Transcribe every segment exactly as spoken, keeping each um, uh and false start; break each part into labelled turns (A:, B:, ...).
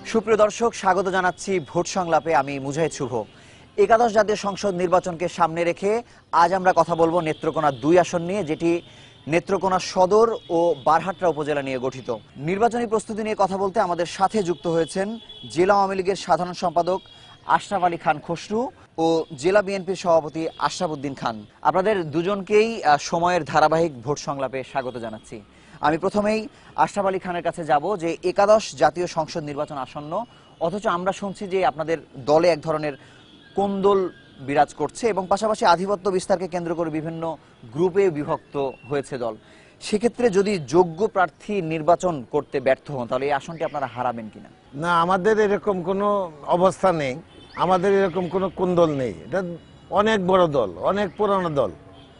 A: সুপ্রিয় দর্শক, স্বাগত জানাচ্ছি ভোট সংলাপে। আমি মুজাহিদ শুভ। একাদশ জাতীয় সংসদ নির্বাচনকে সামনে রেখে আজ আমরা কথা বলবো নেত্রকোনা দুই আসন নিয়ে, যেটি নেত্রকোনা সদর ও বারহাট্টা উপজেলা নিয়ে গঠিত। নির্বাচনী প্রস্তুতি নিয়ে কথা বলতে আমাদের সাথে যুক্ত হয়েছেন জেলা আওয়ামী লীগের সাধারণ সম্পাদক আশরাফ আলী খান খসরু ও জেলা বিএনপির সভাপতি আশরাফ উদ্দিন খান। আপনাদের দুজনকেই সময়ের ধারাবাহিক ভোট সংলাপে স্বাগত জানাচ্ছি। আমি প্রথমেই আশরাফ আলী খানের কাছে যাব যে একাদশ জাতীয় সংসদ নির্বাচন আসন্ন, অথচ আমরা শুনছি যে আপনাদের দলে এক ধরনের কোন্দল বিরাজ করছে এবং পাশাপাশি আধিপত্য বিস্তারকে কেন্দ্র করে বিভিন্ন গ্রুপে বিভক্ত হয়েছে দল। সেক্ষেত্রে যদি যোগ্য প্রার্থী নির্বাচন করতে ব্যর্থ হন, তাহলে এই আসনটি আপনারা হারাবেন কিনা?
B: না, আমাদের এরকম কোনো অবস্থা নেই, আমাদের এরকম কোনো কোন্দল নেই। এটা অনেক বড় দল, অনেক পুরানো দল,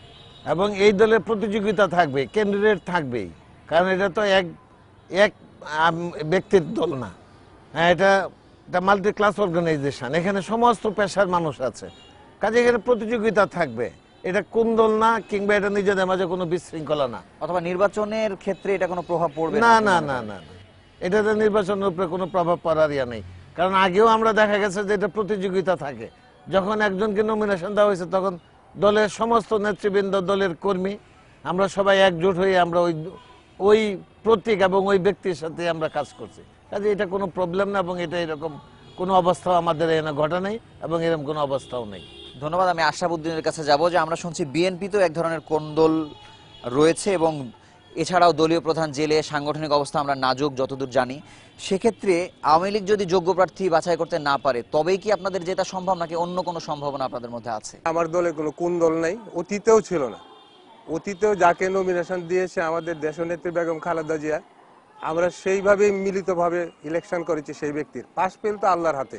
B: এবং এই দলে প্রতিযোগিতা থাকবে, ক্যান্ডিডেট থাকবেই, কারণ এটা তো এক এক ব্যক্তির দল না। হ্যাঁ, এটা এটা মাল্টি ক্লাস অর্গানাইজেশন, এখানে সমস্ত পেশার মানুষ আছে, কাজে এখানে প্রতিযোগিতা থাকবে। এটা কোন দল না, কিংবা এটা নিজেদের মাঝে কোনো বিশৃঙ্খলা না,
A: অথবা নির্বাচনের ক্ষেত্রে এটা কোনো প্রভাব পড়বে
B: না না না না না এটাতে নির্বাচনের উপরে কোনো প্রভাব পড়ার ইয়া নেই। কারণ আগেও আমরা দেখা গেছে যে এটা প্রতিযোগিতা থাকে। যখন একজনকে নমিনেশন দেওয়া হয়েছে, তখন দলের সমস্ত নেতৃবৃন্দ, দলের কর্মী, আমরা সবাই একজোট হয়ে আমরা ওই ওই প্রতীক এবং ওই ব্যক্তির সাথে আমরা কাজ করছি। কাজে এটা কোনো প্রবলেম না, এবং এটা এরকম কোনো অবস্থাও আমাদের এখানে ঘটা নেই, এবং এরকম কোনো অবস্থাও নেই।
A: ধন্যবাদ। আমি আশরাফ উদ্দিনের কাছে যাব যে আমরা শুনছি বিএনপি তো এক ধরনের কোন্দল রয়েছে, এবং এছাড়াও দলীয় প্রধান জেলে, সাংগঠনিক অবস্থা আমরা নাজুক যতদূর জানি। সেক্ষেত্রে আওয়ামী লীগ যদি যোগ্য প্রার্থী বাছাই করতে না পারে, তবেই কি আপনাদের যেটা সম্ভব, নাকি অন্য কোনো সম্ভাবনা আপনাদের মধ্যে আছে?
C: আমার দলে কোনো কোন্দল নাই, অতীতেও ছিল না। অতীতেও যাকে নমিনেশন দিয়েছে আমাদের দেশনেত্রী বেগম খালেদা জিয়া, আমরা সেইভাবেই মিলিতভাবে ইলেকশন করেছি সেই ব্যক্তির। পাশ পেল তো আল্লাহর হাতে।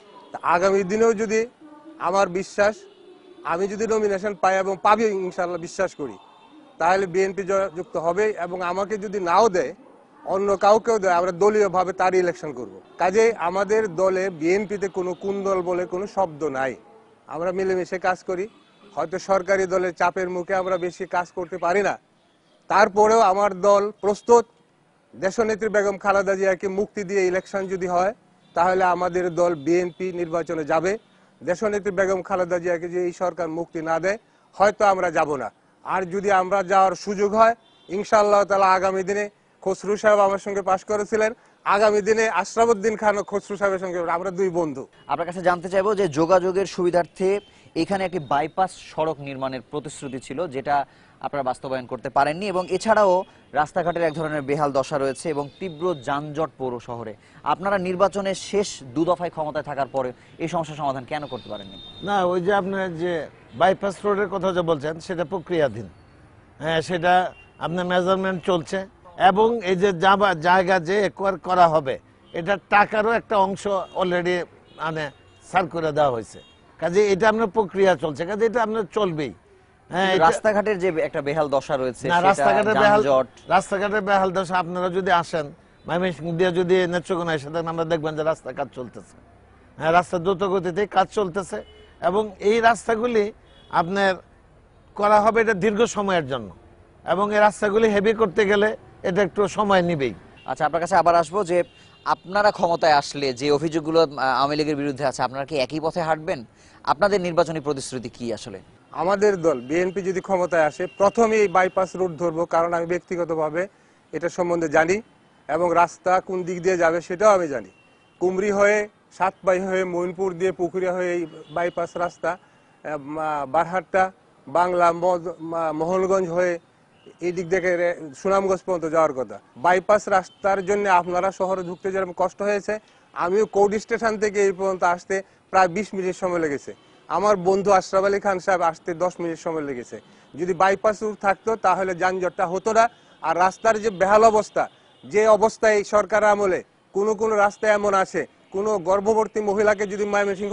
C: আগামী দিনেও যদি আমার বিশ্বাস, আমি যদি নমিনেশন পাই এবং পাবি ইনশাআল্লাহ বিশ্বাস করি, তাহলে বিএনপি যুক্ত হবে, এবং আমাকে যদি নাও দেয়, অন্য কাউকেও দেয়, আমরা দলীয়ভাবে তার ইলেকশন করব। কাজে আমাদের দলে বিএনপিতে কোনো কুন্দল বলে কোনো শব্দ নাই। আমরা মিলেমিশে কাজ করি। হয়তো সরকারি দলের চাপের মুখে আমরা বেশি কাজ করতে পারি না, তারপরেও আমার দল প্রস্তুত। দেশনেত্রী বেগম খালেদা জিয়াকে মুক্তি দিয়ে ইলেকশন যদি হয়, তাহলে আমাদের দল বিএনপি নির্বাচনে যাবে। দেশনেত্রী বেগম খালেদা জিয়াকে যে এই সরকার মুক্তি না দেয়, হয়তো আমরা যাব না। আর যদি আমরা যাওয়ার সুযোগ হয়, ইনশাআল্লাহ তাআলা আগামী দিনে খসরু সাহেব আমার সঙ্গে পাশ করেছিলেন, আগামী দিনে আশরাফ উদ্দিন খান ও খসরু সাহেবের সঙ্গে আমরা দুই বন্ধু।
A: আপনার কাছে জানতে চাইবো যে যোগাযোগের সুবিধার্থে এখানে একটি বাইপাস সড়ক নির্মাণের প্রতিশ্রুতি ছিল, যেটা আপনারা বাস্তবায়ন করতে পারেননি, এবং এছাড়াও রাস্তাঘাটের এক ধরনের বেহাল দশা রয়েছে এবং তীব্র যানজট পৌর শহরে। আপনারা নির্বাচনের শেষ দু দফায় ক্ষমতায় থাকার পরে এই সমস্যার সমাধান কেন করতে পারেননি?
B: না, ওই যে আপনার যে বাইপাস রোডের কথা যে বলছেন, সেটা প্রক্রিয়াধীন। হ্যাঁ, সেটা আপনার মেজারমেন্ট চলছে, এবং এই যে জায়গা যে একোয়ার করা হবে, এটা টাকারও একটা অংশ অলরেডি মানে সার করে দেওয়া হয়েছে। কাজে এটা আপনার প্রক্রিয়া চলছে, কাজে এটা আপনার চলবেই।
A: হ্যাঁ, রাস্তাঘাটের যে একটা বেহাল দশা রয়েছে,
B: রাস্তাঘাটের বেহাল রাস্তাঘাটের বেহাল দশা, আপনারা যদি আসেন ময়মনসিংহ দিয়ে, যদি নেত্রকোনা এসে থাকেন, আমরা দেখবেন যে রাস্তা কাজ চলতেছে। হ্যাঁ, রাস্তা দ্রুত গতিতে কাজ চলতেছে, এবং এই রাস্তাগুলি আপনার করা হবে এটা দীর্ঘ সময়ের জন্য, এবং এই রাস্তাগুলি হেভি করতে গেলে এটা একটু সময় নিবেই।
A: আচ্ছা, আপনার কাছে আবার আসবো যে আপনারা ক্ষমতায় আসলে যে অভিযোগগুলো আওয়ামী লীগের বিরুদ্ধে আছে, আপনারা কি একই পথে হাঁটবেন? আপনাদের নির্বাচনী প্রতিশ্রুতি কি আসলে?
C: আমাদের দল বিএনপি যদি ক্ষমতায় আসে, প্রথমে এই বাইপাস রোড ধরবো, কারণ আমি ব্যক্তিগতভাবে এটা সম্বন্ধে জানি, এবং রাস্তা কোন দিক দিয়ে যাবে সেটাও আমি জানি। কুমরি হয়ে, সাতপাই হয়ে, মইনপুর দিয়ে পুকুরিয়া হয়ে এই বাইপাস রাস্তা, বারহাট্টা, বাংলা, মোহনগঞ্জ হয়ে এই দিক থেকে সুনামগঞ্জ পর্যন্ত যাওয়ার কথা। বাইপাস রাস্তার জন্য আপনারা শহরে ঢুকতে যেরকম কষ্ট হয়েছে, আমিও কোর্ট স্টেশন থেকে এই পর্যন্ত আসতে প্রায় বিশ মিনিট সময় লেগেছে। আমার বন্ধু আশরাফ আলী খান সাহেব আসতে দশ মিনিট সময় লেগেছে। যদি বাইপাস রুট থাকতো, তাহলে যানজটটা হতো না। আর রাস্তার যে বেহাল অবস্থা, যে অবস্থায় সরকার আমলে কোনো কোনো রাস্তায় এমন আছে, কোন গর্ভবতী মহিলাকে যদি ময়মনসিংহ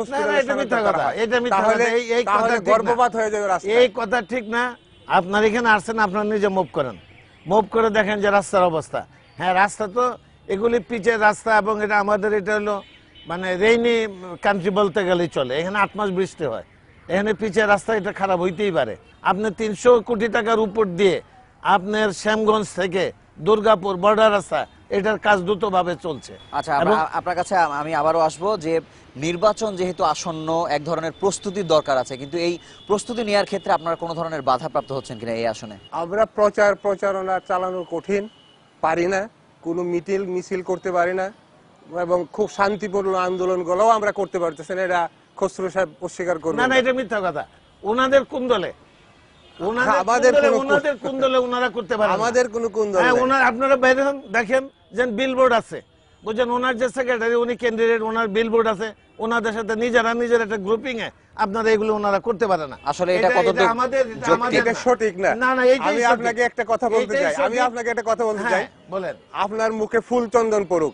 C: গর্ভপাত হয়ে যাবে।
B: এই কথা ঠিক না। আপনার এখানে আসছেন, আপনার নিজে মুভ করেন, মুভ করে দেখেন যে রাস্তার অবস্থা। হ্যাঁ, রাস্তা তো এগুলি পিচের রাস্তা, এবং এটা আমাদের এটা হলো মানে রেইনি কান্ট্রি বলতে গেলেই চলে। এখানে আট মাস বৃষ্টি হয়, এখানে পিচের রাস্তা, এটা খারাপ হইতেই পারে। আপনি তিনশো কোটি টাকার উপর দিয়ে আপনার শ্যামগঞ্জ থেকে দুর্গাপুর বর্ডার রাস্তা, এটার কাজ দ্রুতভাবে চলছে।
A: আচ্ছা, আপনার কাছে আমি আবারও আসবো যে নির্বাচন যেহেতু আসন্ন, এক ধরনের প্রস্তুতির দরকার আছে, কিন্তু এই প্রস্তুতি নেওয়ার ক্ষেত্রে আপনারা কোনো ধরনের বাধাপ্রাপ্ত হচ্ছেন কিনা এই আসনে?
C: আমরা প্রচার প্রচারণা চালানো কঠিন, পারি না, কোনো মিটিং মিছিল করতে পারি না, এবং খুব শান্তিপূর্ণ আন্দোলনগুলোও আমরা করতে পারতেছি না। এটা খসরু সাহেব অস্বীকার করবেন।
B: না না, এটা মিথ্যা কথা। ওনাদের কোন দলে?
C: আমাদের
B: ওনাদের কোন দলে ওনারা করতে পারে?
C: আমাদের কোনো কোন দল?
B: আপনারা বাইরে দেখেন যে বিলবোর্ড আছে, বুঝছেন, ওনার যে সেক্রেটারি উনি ক্যান্ডিডেট, ওনার বিলবোর্ড আছে, ওনাদের সাথে নিজেরা নিজের একটা গ্রুপিং এ আপনারা এগুলো ওনারা করতে পারে না।
A: আসলে এটা কতটুকু
C: আমাদের এটা সঠিক না।
B: না না,
C: আমি আপনাকে একটা কথা বলতে চাই, আমি আপনাকে একটা কথা বলতে চাই।
B: বলেন।
C: আপনার মুখে ফুল চন্দন পড়ুক,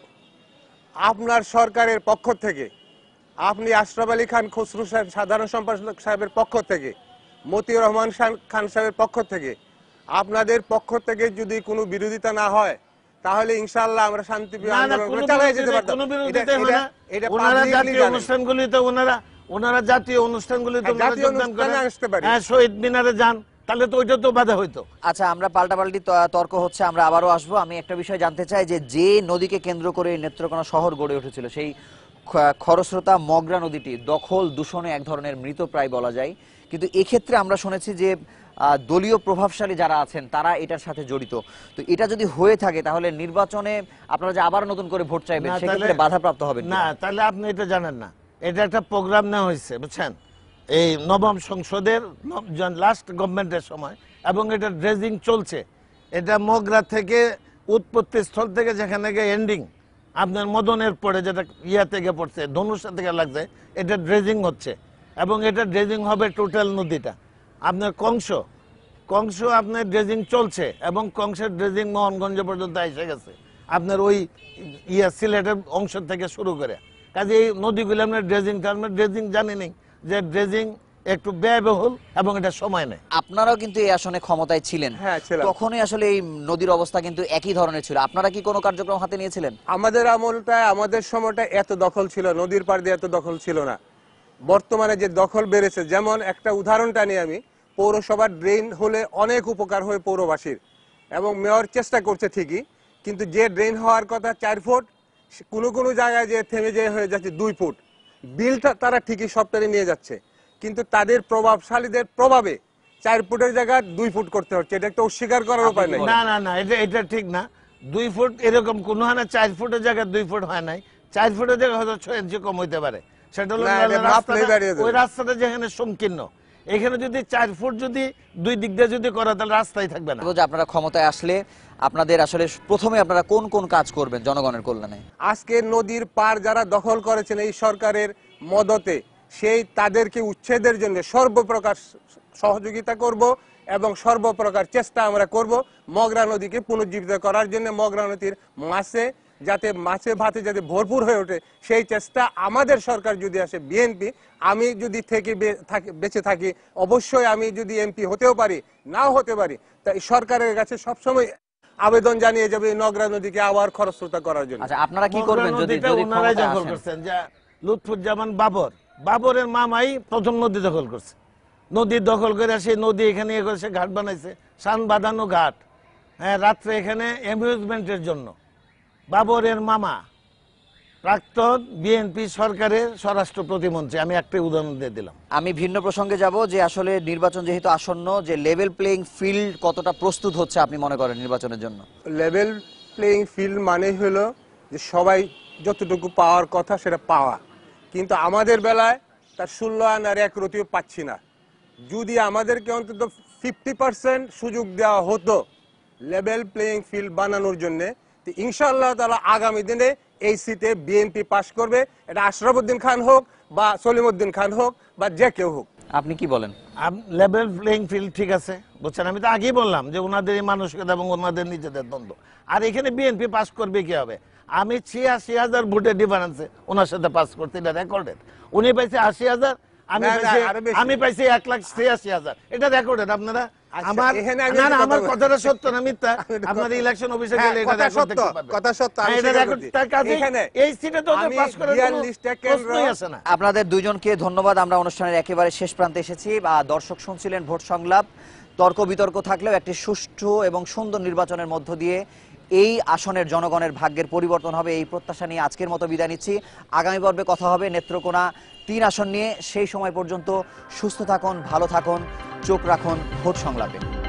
C: আপনার সরকারের পক্ষ থেকে, আপনি আশরাফ আলী খান খসরু সাহেব সাধারণ সম্পাদক সাহেবের পক্ষ থেকে, মতিউর রহমান খান সাহেবের পক্ষ থেকে, আপনাদের পক্ষ থেকে যদি কোনো বিরোধিতা না হয় তাহলে ইনশাআল্লাহ আমরা শান্তিপ্রিয় আন্দোলন চালিয়ে যেতে পারতাম।
B: কোনো বিরোধিতা হয় না। ওনারা জাতীয় অনুষ্ঠানগুলিতে ওনারা ওনারা জাতীয় অনুষ্ঠানগুলিতে ওনারা যোগদান করেন। হ্যাঁ, শহীদ মিনারে যান, তাহলে তো ওইটা তো বাধা হইতো।
A: আচ্ছা, আমরা পাল্টাপাল্টি তর্ক হচ্ছে, আমরা আবারও আসবো। আমি একটা বিষয় জানতে চাই যে যে নদীকে কেন্দ্র করে নেত্রকোনা শহর গড়ে উঠেছিল, সেই খরস্রোতা মগরা নদীটি দখল দূষণে এক ধরনের মৃতপ্রায় বলা যায়, কিন্তু এক্ষেত্রে আমরা শুনেছি যে দলীয় প্রভাবশালী যারা আছেন তারা এটার সাথে জড়িত। তো এটা যদি হয়ে থাকে তাহলে নির্বাচনে আপনারা যে আবার নতুন করে ভোট চাইবেন সেক্ষেত্রে বাধাপ্রাপ্ত হবেন
B: না? তাহলে আপনি এটা জানেন না, এটা একটা প্রোগ্রাম নেওয়া হয়েছে, বুঝছেন, এই নবম সংসদের লাস্ট গভর্নমেন্টের সময়, এবং এটা ড্রেজিং চলছে। এটা মগরা থেকে উৎপত্তি স্থল থেকে যেখানে গিয়ে এন্ডিং আপনার মদনের পরে যেটা ইয়া থেকে পড়ছে, ধনুষা থেকে লাগছে, এটা ড্রেজিং হচ্ছে, এবং এটা ড্রেজিং হবে টোটাল নদীটা। আপনার কংস কংস আপনার ড্রেজিং চলছে, এবং কংসের ড্রেজিং মোহনগঞ্জ পর্যন্ত এসে গেছে, আপনার ওই ইয়া সিলেটের অংশ থেকে শুরু করে। কাজে এই নদীগুলো আপনার ড্রেজিং, আমরা ড্রেজিং জানি নেই যে ড্রেজিং একটু ব্যয়বহুল এবং এটা সময় নেয়।
A: আপনারাও কিন্তু এই আসনে ক্ষমতায় ছিলেন, তখনই আসলে এই নদীর অবস্থা কিন্তু একই ধরনের ছিল। আপনারা কি কোনো কার্যক্রম হাতে নিয়েছিলেন?
C: আমাদের আমলটা, আমাদের সময়টা এত দখল ছিল, নদীর পাড় দিয়ে এত দখল ছিল না। বর্তমানে যে দখল বেড়েছে, যেমন একটা উদাহরণটা নিয়ে আমি, পৌরসভার ড্রেন হলে অনেক উপকার হয় পৌরবাসীর, এবং মেয়র চেষ্টা করছে ঠিকই, কিন্তু যে ড্রেন হওয়ার কথা চার ফুট, কোনো কোনো জায়গায় যে থেমে যে হয়ে যাচ্ছে দুই ফুট। বিলটা তারা ঠিকই সপ্তাহে নিয়ে যাচ্ছে, কিন্তু তাদের প্রভাবশালীদের প্রভাবে চার ফুটের জায়গায় দুই ফুট করতে হচ্ছে। এটা একটা অস্বীকার করার উপায় নেই।
B: না না না, এটা এটা ঠিক না। দুই ফুট এরকম কোন হয় না, চার ফুটের জায়গায় দুই ফুট হয় নাই, চার ফুটের জায়গায় হয়তো ছয় ইঞ্চি কম হইতে পারে। সেটা হলো ওই রাস্তাটা যেখানে সংকীর্ণ, এখানে যদি চার ফুট যদি দুই দিক দিয়ে যদি করা, তাহলে রাস্তায় থাকবে না।
A: আপনারা ক্ষমতায় আসলে আপনাদের আসলে প্রথমে আপনারা কোন কোন কাজ করবেন জনগণের কল্যাণে?
C: আজকে নদীর পার যারা দখল করেছেন এই সরকারের মদতে, সেই তাদেরকে উচ্ছেদের জন্য সর্বপ্রকার সহযোগিতা করব, এবং সর্বপ্রকার চেষ্টা আমরা করব মগরা নদীকে পুনর্জীবিত করার জন্য। মগরা নদীর মাছে যাতে মাছে ভাতে যাতে ভরপুর হয়ে ওঠে, সেই চেষ্টা আমাদের সরকার যদি আসে, বিএনপি, আমি যদি থেকে বেঁচে থাকি, অবশ্যই আমি যদি এমপি হতেও পারি, নাও হতে পারি, তাই সরকারের কাছে সবসময় আবেদন জানিয়ে যাবে নগরা নদীকে আবার খরস্রোতা করার জন্য।
A: আচ্ছা, আপনারা কি করবেন যদি
B: ওনারাই দখল করছেন? যে লুৎফুজ্জামান বাবর, বাবরের মামাই প্রথম নদী দখল করছে, নদী দখল করে সেই নদী এখানে ইয়ে করে সে ঘাট বানাইছে, সান বাঁধানো ঘাট, হ্যাঁ, রাত্রে এখানে অ্যামিউজমেন্টের জন্য। বাবরের মামা প্রাক্তন বিএনপি সরকারের স্বরাষ্ট্র প্রতিমন্ত্রী। আমি একটা উদাহরণ দিয়ে দিলাম।
A: আমি ভিন্ন প্রসঙ্গে যাব যে আসলে নির্বাচন যেহেতু আসন্ন, যে লেভেল প্লেইং ফিল্ড কতটা প্রস্তুত হচ্ছে আপনি মনে করেন নির্বাচনের জন্য?
C: লেভেল প্লেইং ফিল্ড মানে হলো যে সবাই যতটুকু পাওয়ার কথা সেটা পাওয়া, কিন্তু আমাদের বেলায় তার ষোলো আন আর এক রতিও পাচ্ছি না। যদি আমাদেরকে অন্তত ফিফটি পার্সেন্ট সুযোগ দেওয়া হতো লেভেল প্লেইং ফিল্ড বানানোর জন্যে, ইনশাআল্লাহ তাআলা আগামী দিনে এই সিটে বিএনপি পাস করবে। এটা আশরাফুদ্দিন খান হোক বা সলিমউদ্দিন খান হোক বা যে কেউ হোক।
A: আপনি কি বলেন?
B: লেভেল প্লেইং ফিল্ড ঠিক আছে, বুঝছেন, আমি তো আগেই বললাম যে ওনাদের এই মানসিকতা এবং ওনাদের নিজেদের দ্বন্দ্ব। আর এখানে বিএনপি পাস করবে কি হবে? আমি ছিয়াশি হাজার ভোটের ডিফারেন্সে ওনার সাথে পাস করতে, এটা রেকর্ডেড। উনি পাইছে আশি হাজার, আমি পাইছি আমি পাইছি এক লাখ ছিয়াশি হাজার, এটা রেকর্ডেড। আপনারা আমার না না আমার কথাটা সত্য না মিথ্যা? আপনার ইলেকশন অফিসে গেলে এটা রেকর্ড দেখতে পাবেন।
C: কথা সত্য, আমি
B: এটা রেকর্ড। তার কাছে এই সিটে তো ওদের পাস করার কোনো প্রশ্নই আসে না।
A: আপনাদের দুইজনকে ধন্যবাদ। আমরা অনুষ্ঠানের একেবারে শেষ প্রান্তে এসেছি। দর্শক শুনছিলেন ভোট সংলাপ, তর্ক বিতর্ক থাকলেও একটি সুষ্ঠু এবং সুন্দর নির্বাচনের মধ্য দিয়ে এই আসনের জনগণের ভাগ্যের পরিবর্তন হবে, এই প্রত্যাশা নিয়ে আজকের মতো বিদায় নিচ্ছি। আগামী পর্বে কথা হবে নেত্রকোনা তিন আসন নিয়ে। সেই সময় পর্যন্ত সুস্থ থাকুন, ভালো থাকুন, চোখ রাখুন ভোট সংলাপে।